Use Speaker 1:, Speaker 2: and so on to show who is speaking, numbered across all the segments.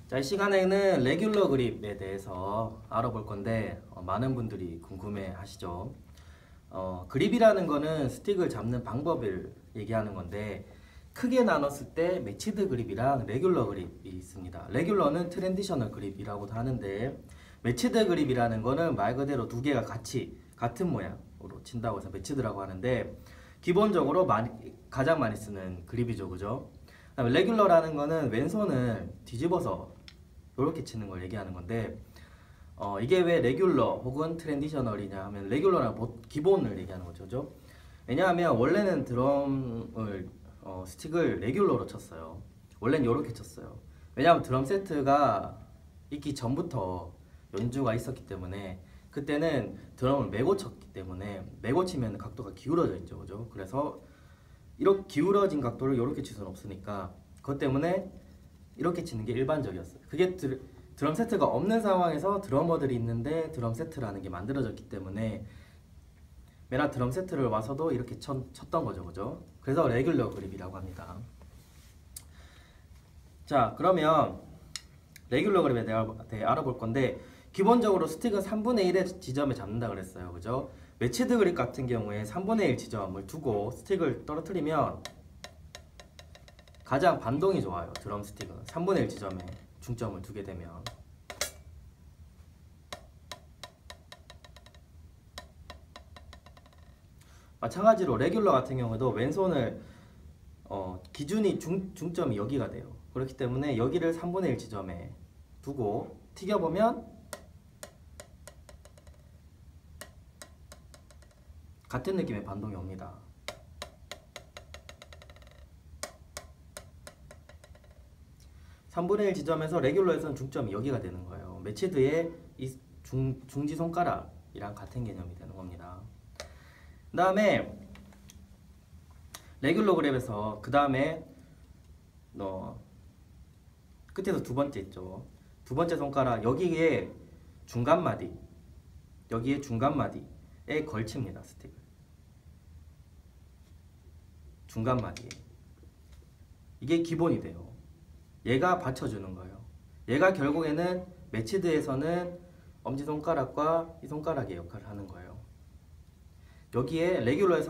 Speaker 1: 자, 이 시간에는 레귤러 그립에 대해서 알아볼 건데 많은 분들이 궁금해 하시죠. 그립이라는 거는 스틱을 잡는 방법을 얘기하는 건데 크게 나눴을 때 매치드 그립이랑 레귤러 그립이 있습니다. 레귤러는 트랜지셔널 그립이라고도 하는데 매치드 그립이라는 거는 말 그대로 두 개가 같이 같은 모양으로 친다고 해서 매치드라고 하는데 기본적으로 가장 많이 쓰는 그립이죠, 그죠? 그다음에 레귤러라는 거는 왼손을 뒤집어서 이렇게 치는 걸 얘기하는 건데 이게 왜 레귤러 혹은 트랜지셔널이냐 하면 레귤러라는 기본을 얘기하는 거죠, 그죠? 왜냐하면 원래는 드럼을 스틱을 레귤러로 쳤어요. 원래는 이렇게 쳤어요. 왜냐하면 드럼 세트가 있기 전부터 연주가 있었기 때문에 그때는 드럼을 메고 쳤기 때문에 메고 치면 각도가 기울어져 있죠, 그죠? 그래서 이렇게 기울어진 각도를 이렇게 칠 수는 없으니까 그것 때문에 이렇게 치는 게 일반적이었어요. 그게 드럼 세트가 없는 상황에서 드러머들이 있는데 드럼 세트라는 게 만들어졌기 때문에 맨날 드럼 세트를 와서도 이렇게 쳤던 거죠, 그죠? 그래서 레귤러 그립이라고 합니다. 자, 그러면 레귤러 그립에 대해 알아볼 건데 기본적으로 스틱은 3분의 1의 지점에 잡는다 그랬어요, 그죠? 매치드 그립 같은 경우에 3분의 1 지점을 두고 스틱을 떨어뜨리면 가장 반동이 좋아요. 드럼 스틱은 3분의 1 지점에 중점을 두게 되면 마찬가지로 레귤러 같은 경우도 왼손을 기준이 중점이 여기가 돼요. 그렇기 때문에 여기를 3분의 1 지점에 두고 튀겨보면 같은 느낌의 반동이 옵니다. (3분의 1) 지점에서 레귤러에서는 중점이 여기가 되는 거예요. 매치드의 이 중지손가락이랑 같은 개념이 되는 겁니다. 그 다음에 레귤러 그립에서 그 다음에 끝에서 두 번째 있죠. 두 번째 손가락 여기에 중간마디에 걸칩니다. 스틱을 중간마디에 이게 기본이 돼요. 얘가 받쳐주는 거예요. 얘가 결국에는 매치드에서는 엄지손가락과 이 손가락의 역할을 하는 거예요. 여기에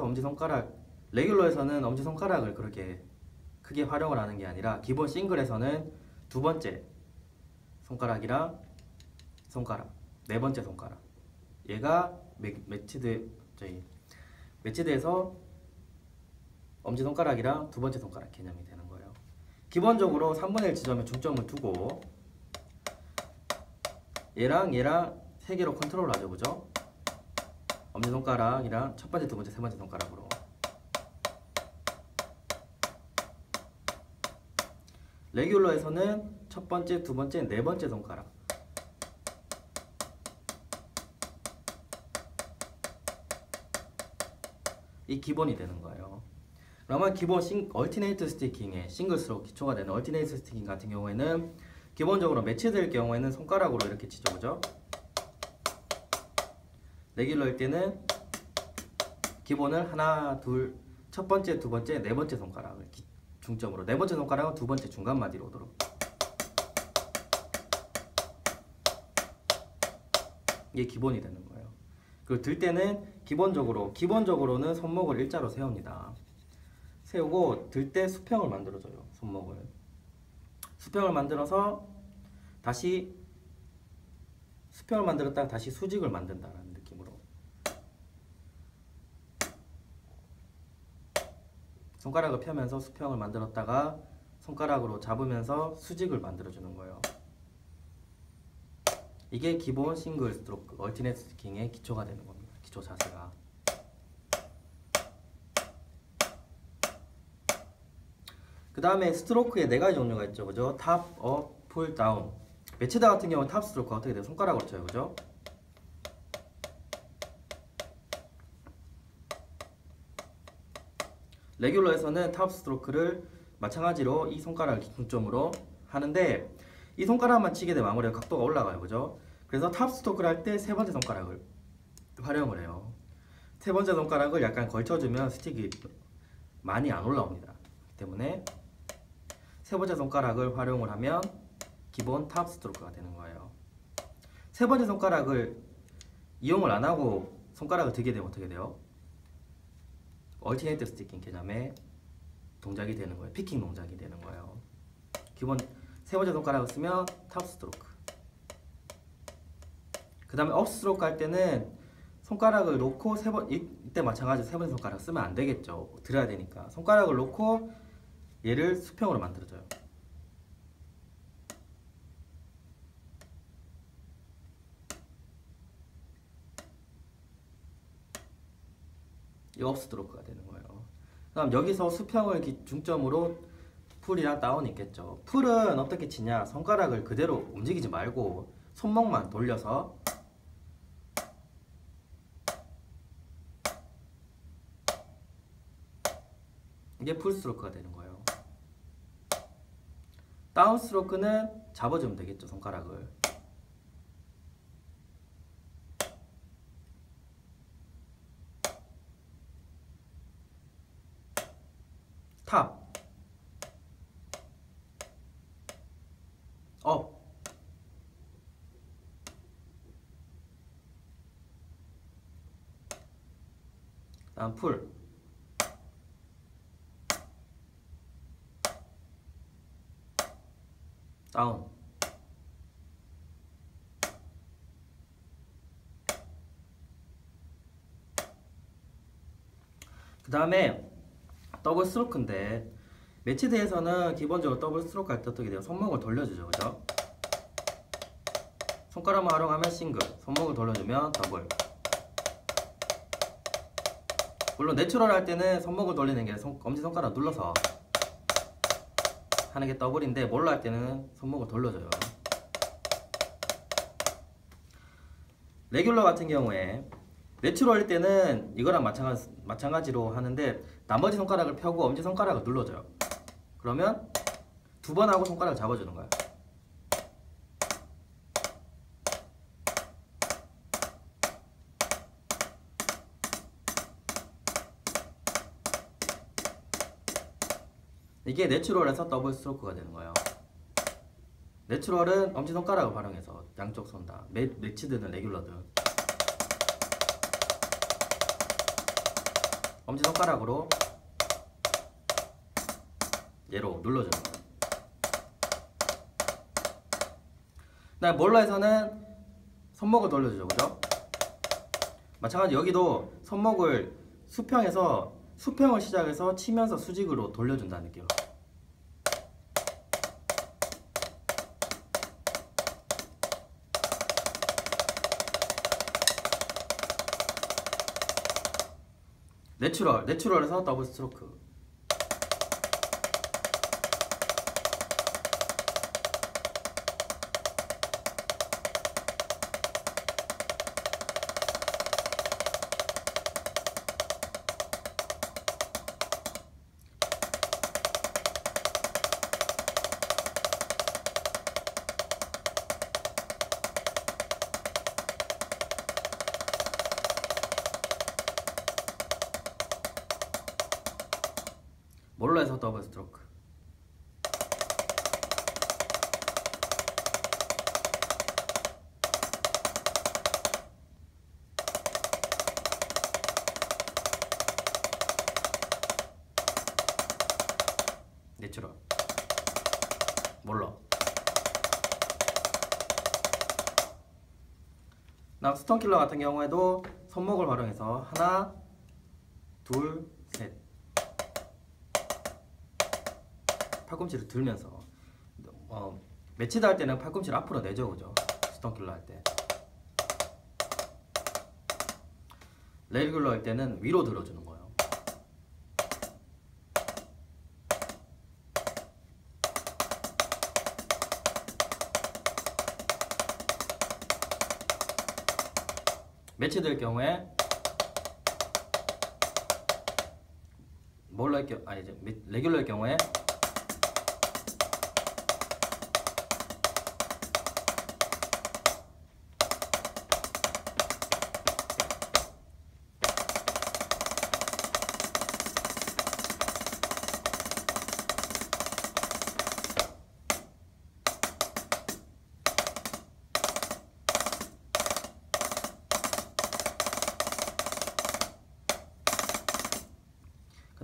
Speaker 1: 레귤러에서는 엄지손가락을 그렇게 크게 활용을 하는 게 아니라 기본 싱글에서는 두 번째 손가락이랑 손가락, 네 번째 손가락 얘가 매치드에서 엄지손가락이랑 두 번째 손가락 개념이 되는 거예요. 기본적으로 3분의 1 지점에 중점을 두고 얘랑 세 개로 컨트롤 하죠, 그죠? 엄지손가락이랑 첫 번째, 두 번째, 세 번째 손가락으로 레귤러에서는 첫 번째, 두 번째, 네 번째 손가락 이 기본이 되는 거예요. 그러면 기본 얼티네이트 스티킹의 싱글스로 기초가 되는 얼티네이트 스티킹 같은 경우에는 기본적으로 매치드일 경우에는 손가락으로 이렇게 치죠, 그죠? 레귤러일 때는 기본을 하나, 둘, 첫 번째, 두 번째, 네 번째 손가락을 중점으로 네 번째 손가락은 두 번째 중간마디로 오도록 이게 기본이 되는 거예요. 그리고 들 때는 기본적으로는 손목을 일자로 세웁니다. 세우고 들 때 수평을 만들어줘요. 손목을 수평을 만들어서 다시 수평을 만들었다가 다시 수직을 만든다는 느낌으로 손가락을 펴면서 수평을 만들었다가 손가락으로 잡으면서 수직을 만들어주는 거예요. 이게 기본 싱글 스트로크 얼티네이트 스티킹의 기초가 되는 겁니다. 기초 자세가. 그 다음에 스트로크에 네 가지 종류가 있죠, 그죠? 탑, 업, 풀, 다운. 매치드 같은 경우는 탑 스트로크가 어떻게 돼요? 손가락으로 쳐요, 그죠? 레귤러에서는 탑 스트로크를 마찬가지로 이 손가락을 중점으로 하는데 이 손가락만 치게 되면 아무래도 각도가 올라가요, 그죠? 그래서 탑 스트로크를 할 때 세 번째 손가락을 활용을 해요. 세 번째 손가락을 약간 걸쳐주면 스틱이 많이 안 올라옵니다. 때문에 세 번째 손가락을 활용을 하면 기본 탑 스트로크가 되는 거예요. 세 번째 손가락을 이용을 안 하고 손가락을 들게 되면 어떻게 돼요? 얼티네이트 스티킹 개념의 동작이 되는 거예요. 피킹 동작이 되는 거예요. 기본 세 번째 손가락을 쓰면 탑 스트로크. 그 다음에 업 스트로크 할 때는 손가락을 놓고 이때 마찬가지로 세 번째 손가락 쓰면 안 되겠죠. 들어야 되니까 손가락을 놓고 얘를 수평으로 만들어줘요. 이 업 스트로크가 되는 거예요. 그 다음 여기서 수평을 중점으로 풀이랑 다운이 있겠죠. 풀은 어떻게 치냐, 손가락을 그대로 움직이지 말고 손목만 돌려서 이게 풀 스트로크가 되는 거예요. 다운 스트로크는 잡아주면 되겠죠, 손가락을. 탑, 업, 다음 풀, 다운. 그 다음에 더블 스트로크인데 매치대에서는 기본적으로 더블 스트로크 할 때 어떻게 돼요? 손목을 돌려주죠, 그죠? 손가락만 활용하면 싱글, 손목을 돌려주면 더블. 물론 내추럴 할 때는 손목을 돌리는 게 엄지손가락 눌러서 하는 게 더블인데, 몰라 할 때는 손목을 돌려줘요. 레귤러 같은 경우에 내추럴 할 때는 이거랑 마찬가지로 하는데 나머지 손가락을 펴고 엄지손가락을 눌러줘요. 그러면 두 번 하고 손가락을 잡아주는 거야. 이게 내추럴에서 더블 스트로크가 되는 거예요. 내추럴은 엄지손가락을 활용해서 양쪽 손 다, 매치드든 레귤러든 엄지손가락으로 얘로 눌러주는 거예요. 그다음에 몰라에서는 손목을 돌려주죠, 그죠? 마찬가지 여기도 손목을 수평을 시작해서 치면서 수직으로 돌려준다는 느낌. 내추럴에서 더블 스트로크. 몰라에서 더블 스트로크. 내추럴, 몰라. 다음 스톤킬러 같은 경우에도 손목을 활용해서 하나, 둘, 셋. 팔꿈치를 들면서 매치드 할 때는 팔꿈치를 앞으로 내죠, 그죠? 스톤킬러 할 때. 레귤러 할 때는 위로 들어주는 거예요. 매치드 할 경우에 레귤러 할 경우에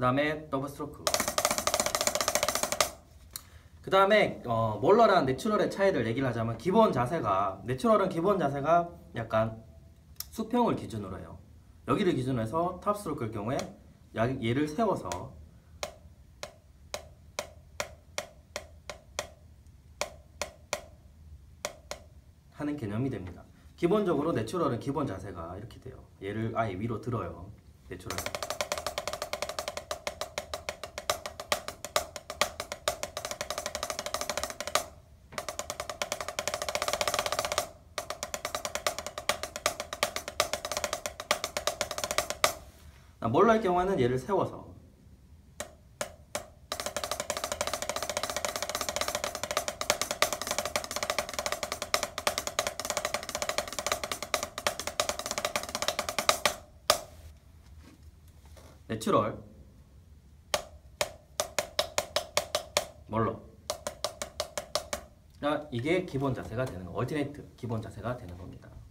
Speaker 1: 다음에 더블 스트로크. 그 다음에 몰러랑 내추럴의 차이를 얘기를 하자면 기본 자세가 내추럴은 기본 자세가 약간 수평을 기준으로 해요. 여기를 기준으로 해서 탑 스트로크일 경우에 얘를 세워서 하는 개념이 됩니다. 기본적으로 내추럴은 기본 자세가 이렇게 돼요. 얘를 아예 위로 들어요. 내추럴. 몰러의 경우에는 얘를 세워서 내추럴 몰러. 이게 기본 자세가 되는 거. 얼티네이트 기본 자세가 되는 겁니다.